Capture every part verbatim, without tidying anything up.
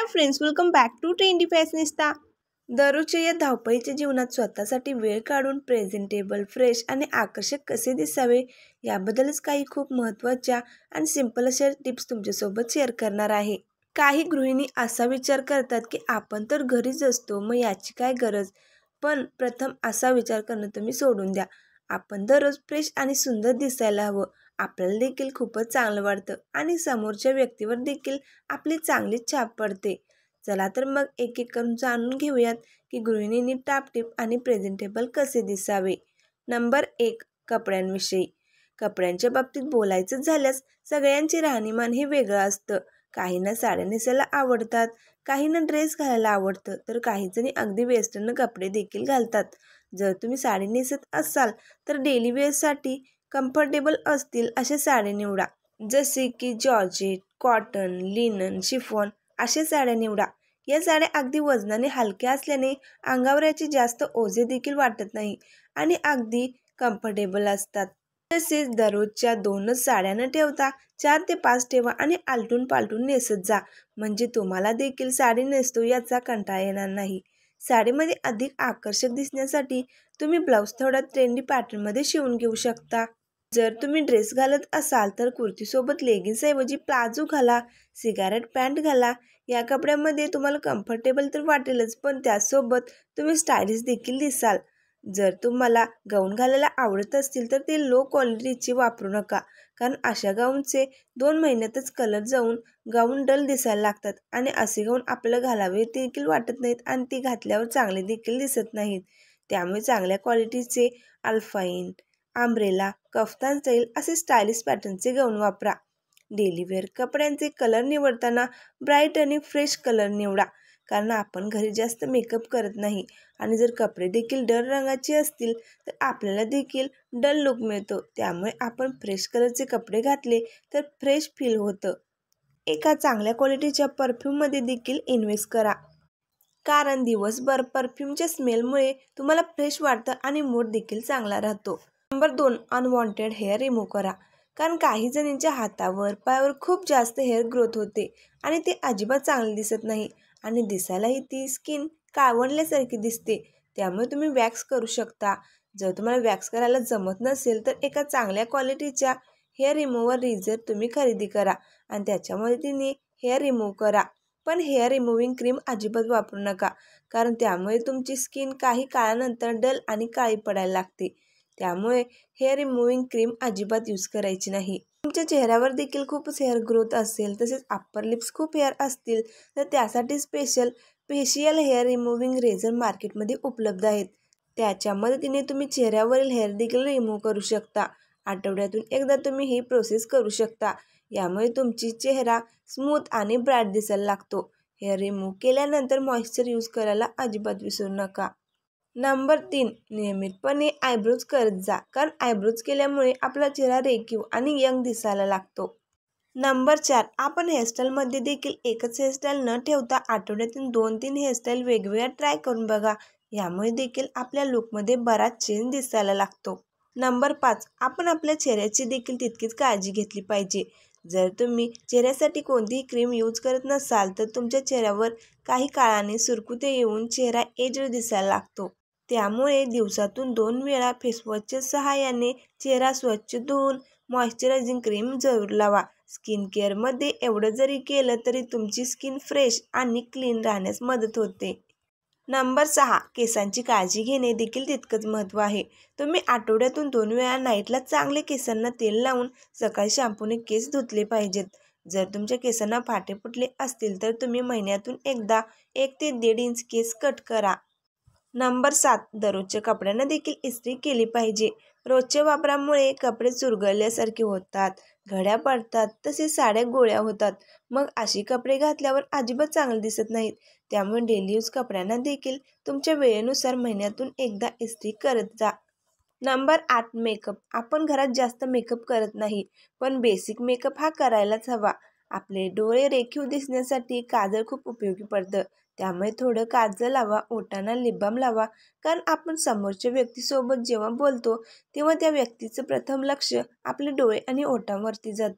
Friends, welcome back to trendy fashionista. दररोजच्या या धावपळीच्या जीवनात स्वतःसाठी वेळ काढून प्रेझेंटेबल, फ्रेश आणि आकर्षक कसे दिसावे याबद्दलच काही खूप महत्त्वाच्या आणि सिंपल अशा टिप्स तुमच्यासोबत शेअर करणार आहे। काही गृहिणी असा विचार करतात की आपण तर घरीच असतो, मग याची काय गरज। पण प्रथम असा विचार करणं तुम्ही सोडून द्या। आपण दररोज फ्रेश आणि सुंदर दिसायला हवं। आपल्याला देखील खूपच चांगलं वाटतं आणि समोरच्या व्यक्तीवर देखील आपली चांगली छाप पडते। चला तर मग एक एक करून जाणून घेऊयात की गृहिणींनी टापटीप आणि प्रेझेंटेबल कसे दिसावे। नंबर एक, कपड्यांविषयी। कपड्यांच्या बाबतीत बोलायचं झाल्यास सगळ्यांचे राहणीमान हे वेगळं असतं। काहींना साड्या नेसायला आवडतात, काहींना ड्रेस घालायला आवडतं, तर काही जणी अगदी वेस्टर्न कपडे देखील घालतात। जर तुम्ही साडी नेसत असाल तर डेली वेअरसाठी कम्फर्टेबल असतील अशा साड्या निवडा, जसे की जॉर्जेट, कॉटन, लिनन, शिफॉन अशा साड्या निवडा। या साड्या अगदी वजनाने हलक्या असल्याने अंगावर याचे जास्त ओझे देखील वाटत नाही आणि अगदी कम्फर्टेबल असतात। तसेच दररोजच्या दोनच साड्या न ठेवता चार ते पाच ठेवा आणि आलटून पालटून नेसत जा, म्हणजे तुम्हाला देखील साडी नेसतो याचा कंटाळा येणार नाही। साडीमध्ये अधिक आकर्षक दिसण्यासाठी तुम्ही ब्लाऊज थोडा ट्रेंडी पॅटर्नमध्ये शिवून घेऊ शकता। जर तुम्ही ड्रेस घालत असाल तर कुर्तीसोबत लेगिन्स ऐवजी प्लाझो घाला, सिगारेट पॅन्ट घाला। या कपड्यामध्ये तुम्हाला कम्फर्टेबल तर वाटेलच, पण त्यासोबत तुम्ही स्टायलिश देखील दिसाल। जर तुम्हाला गाऊन घालायला आवडत असतील तर ते लो क्वालिटीचे वापरू नका, कारण अशा गाऊनचे दोन महिन्यातच कलर जाऊन गाऊन डल दिसायला लागतात आणि असे गाऊन आपल्याला घालावे देखील वाटत नाहीत आणि ते घातल्यावर चांगले देखील दिसत नाहीत। त्यामुळे चांगल्या क्वालिटीचे अल्पाईन, आंब्रेला, कफ्तान स्टाईल असे स्टायलिश पॅटर्नचे गाऊन वापरा। डेली वेअर कपड्यांचे कलर निवडताना ब्राईट आणि फ्रेश कलर निवडा, कारण आपण घरी जास्त मेकअप करत नाही आणि जर कपडे देखील डल रंगाचे असतील तर आपल्याला देखील डल लुक मिळतो। त्यामुळे आपण फ्रेश कलरचे कपडे घातले तर फ्रेश फील होतं। एका चांगल्या क्वालिटीच्या परफ्यूममध्ये देखील इन्व्हेस्ट करा, कारण दिवसभर परफ्यूमच्या स्मेलमुळे तुम्हाला फ्रेश वाटतं आणि मूड देखील चांगला राहतो। नंबर दोन, अनवॉन्टेड हेअर रिमूव्ह करा, कारण काही जणींच्या हातावर पायावर खूप जास्त हेअर ग्रोथ होते आणि ते अजिबात चांगले दिसत नाही आणि दिसायलाही ती स्किन काळवंडल्यासारखी दिसते। त्यामुळे तुम्ही वॅक्स करू शकता। जर तुम्हाला वॅक्स करायला जमत नसेल तर एका चांगल्या क्वालिटीच्या हेअर रिमूव्हर रेझर तुम्ही खरेदी करा आणि त्याच्या मदतीने हेअर रिमूव्ह करा। पण हेअर रिमूव्हिंग क्रीम अजिबात वापरू नका, कारण त्यामुळे तुमची स्किन काही काळानंतर डल आणि काळी पडायला लागते। त्यामुळे हेअर रिमूव्हिंग क्रीम अजिबात यूज करायची नाही। तुमच्या चेहऱ्यावर देखील खूपच हेअर ग्रोथ असेल, तसेच अप्पर लिप्स खूप हेअर असतील तर त्यासाठी special facial hair removing razor मार्केटमध्ये उपलब्ध आहेत। त्याच्या मदतीने तुम्ही चेहऱ्यावरील हेअर देखील रिमूव्ह करू शकता। आठवड्यातून एकदा तुम्ही ही प्रोसेस करू शकता। यामुळे तुमची चेहरा स्मूथ आणि ब्राईट दिसायला लागतो। हेअर रिमूव्ह केल्यानंतर मॉइश्चर यूज करायला अजिबात विसरू नका। नंबर तीन, नियमितपणे आयब्रोज करत जा, कारण आयब्रोज केल्यामुळे आपला चेहरा रेखीव आणि यंग दिसायला लागतो। नंबर चार, आपण हेअरस्टाईलमध्ये देखील एकच हेअरस्टाईल न ठेवता आठवड्यातून दोन तीन हेअरस्टाईल वेगवेगळ्या ट्राय करून बघा। यामुळे देखील आपल्या लुकमध्ये बराच चेंज दिसायला लागतो। नंबर पाच, आपण आपल्या चेहऱ्याची देखील तितकीच काळजी घेतली पाहिजे। जर तुम्ही चेहऱ्यासाठी कोणतीही क्रीम यूज करत नसाल तर तुमच्या चेहऱ्यावर काही काळाने सुरकुते येऊन चेहरा एज्ड दिसायला लागतो। त्यामुळे दिवसातून दोन वेळा फेसवॉशच्या सहाय्याने चेहरा स्वच्छ धुवून मॉइश्चरायझिंग क्रीम जरूर लावा। स्किन केअरमध्ये एवढं जरी केलं तरी तुमची स्किन फ्रेश आणि क्लीन राहण्यास मदत होते। नंबर सहा, केसांची काळजी घेणे देखील तितकंच महत्त्व आहे। तुम्ही आठवड्यातून दोन वेळा नाईटला चांगले केसांना तेल लावून सकाळी शॅम्पूने केस धुतले पाहिजेत। जर तुमच्या केसांना फाटे फुटले असतील तर तुम्ही महिन्यातून एकदा एक ते दीड इंच केस कट करा। नंबर सात, दररोजच्या कपड्यांना देखील इस्त्री केली पाहिजे। रोजच्या वापरामुळे कपडे चुरगळल्यासारखे होतात, घड्या पडतात, तसेच साड्या गोळ्या होतात। मग अशी कपडे घातल्यावर अजिबात चांगले दिसत नाहीत। त्यामुळे डेली यूज कपड्यांना देखील तुमच्या वेळेनुसार महिन्यातून एकदा इस्त्री करत जा। नंबर आठ, मेकअप। आपण घरात जास्त मेकअप करत नाही, पण बेसिक मेकअप हा करायलाच हवा। आपले डोळे रेखीव दिसण्यासाठी काजळ खूप उपयोगी पडतं। त्यामुळे थोडं काजळ लावा, ओठांना लिप बाम लावा, कारण आपण समोरच्या व्यक्तीसोबत जेव्हा बोलतो तेव्हा त्या व्यक्तीचं प्रथम लक्ष आपले डोळे आणि ओठांवरती जातं।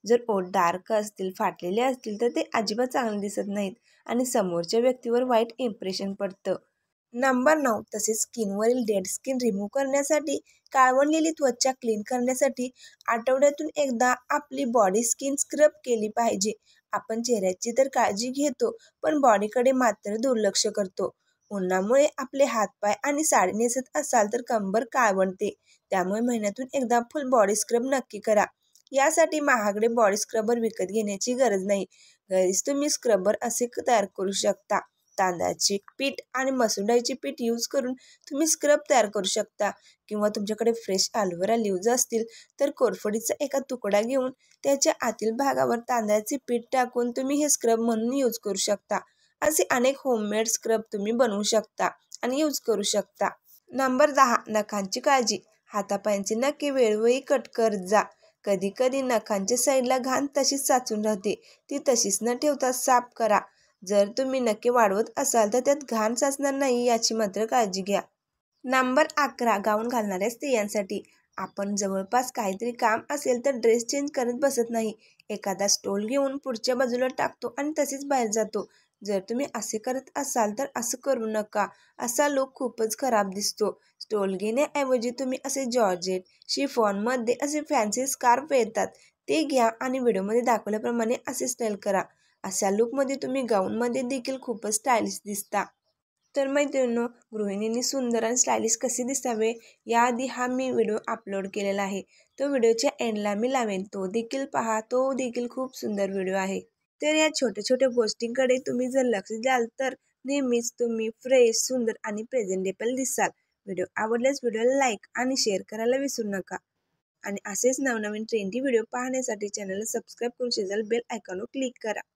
जर ओठ डार्क असतील, फाटलेले असतील तर ते अजिबात चांगले दिसत नाहीत आणि समोरच्या व्यक्तीवर वाईट इम्प्रेशन पडतं. नंबर नऊ. तसेच स्किनवरील डेड स्किन रिमूव्ह करण्यासाठी, काळवंडलेली त्वचा क्लीन करण्यासाठी आठवड्यातून एकदा आपली बॉडी स्किन स्क्रब केली पाहिजे. आपण चेहऱ्याची तर काळजी घेतो, पण बॉडीकडे मात्र दुर्लक्ष करतो. उन्हामुळे आपले हातपाय आणि साडी नेसत असाल तर कंबर काळवंडते. त्यामुळे महिन्यातून एकदा फुल बॉडी स्क्रब नक्की करा. यासाठी महागडे बॉडी स्क्रबर विकत घेण्याची गरज नाही. घरीच तुम्ही स्क्रबर असे तयार करू शकता. तांदळाचे पीठ आणि मसूर डाळीचे पीठ यूज करून तुम्ही स्क्रब तयार करू शकता. किंवा तुमच्याकडे फ्रेश ॲलोवेरा लीव्ज असतील तर कोरफडीचा एका तुकडा घेऊन त्याच्या आतील भागावर तांदळाचे पीठ टाकून तुम्ही हे स्क्रब म्हणून यूज करू शकता. असे अनेक होममेड स्क्रब तुम्ही बनवू शकता आणि यूज करू शकता. नंबर दहा. नखांची काळजी. हातापायांचे नखे वेळोवेळी कट करत जा. कधी कधी नखांच्या साईडला घाण तशीच साचून राहते, ती तशीच न ठेवता साफ करा. जर तुम्ही नखे वाढवत असाल तर त्यात घाण साचणार नाही याची मात्र काळजी घ्या. नंबर अकरा. गाऊन घालणाऱ्या स्त्रियांसाठी. आपण जवळपास काहीतरी काम असेल तर ड्रेस चेंज करत बसत नाही. एखादा स्टोल घेऊन पुढच्या बाजूला टाकतो आणि तसेच बाहेर जातो. जर तुम्ही असे करत असाल तर असं करू नका. असा लुक खूपच खराब दिसतो. स्टोल घेण्याऐवजी तुम्ही असे जॉर्जेट, शिफॉनमध्ये असे फॅन्सी स्कार्फ येतात ते घ्या आणि व्हिडिओमध्ये दाखवल्याप्रमाणे असे स्टाईल करा. अशा लुकमध्ये तुम्ही गाऊनमध्ये देखील खूपच स्टायलिश दिसता. तर मैत्रिणींनो, गृहिणींनी सुंदर आणि स्टायलिश कसे दिसावे याआधी हा मी व्हिडिओ अपलोड केलेला आहे. तो व्हिडिओच्या एंडला मी लावेन, तो देखील पहा. तो देखील खूप सुंदर व्हिडिओ आहे. तर या छोट्या छोट्या गोष्टींकडे तुम्ही जर लक्ष द्याल तर नेहमीच तुम्ही फ्रेश, सुंदर आणि प्रेझेंटेबल दिसाल. व्हिडिओ आवडल्यास व्हिडिओला लाईक आणि शेअर करायला विसरू नका. आणि असेच नवनवीन ट्रेंडी व्हिडिओ पाहण्यासाठी चॅनलला सबस्क्राईब करून शेजारी बेल आयकॉनवर क्लिक करा.